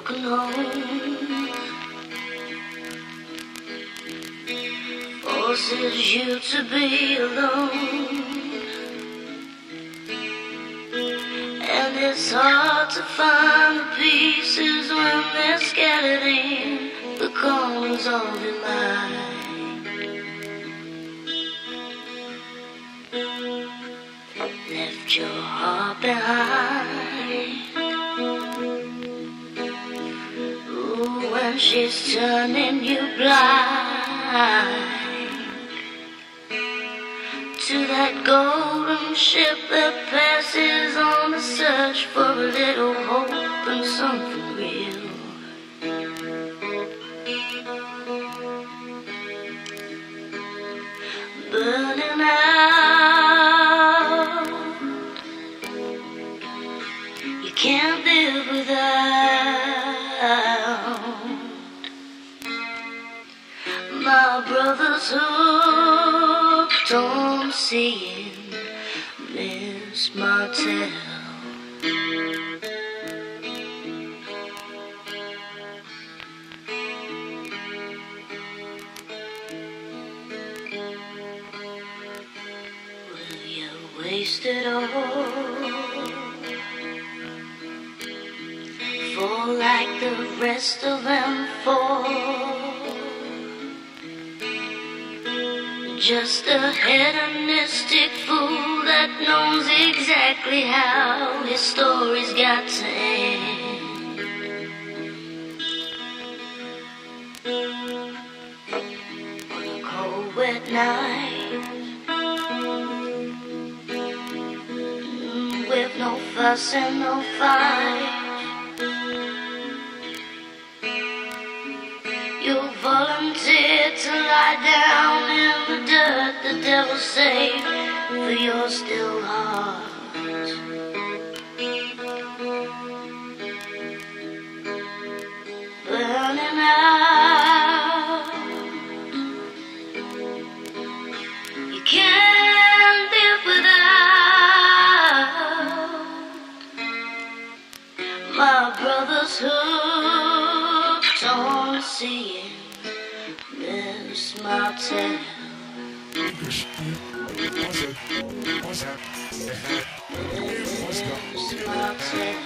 broken home forces you to be alone, and it's hard to find the pieces when they're scattered in the corners of your mind. Left your heart behind. Ooh, when she's turning you blind to that golden ship that passes on a search for a little hope and something real. Burning out, you can't live without. My brother's hooked on seeing Miss Martell. Will you waste it all? Fall like the rest of them fall. Just a hedonistic fool that knows exactly how his story's got to end. On a cold, wet night, with no fuss and no fight, you volunteer to lie down in the dirt the devil saved for your still heart. Burning out, you can't live without. My brother's hooked on seeing Miss Martell. Miss Martell.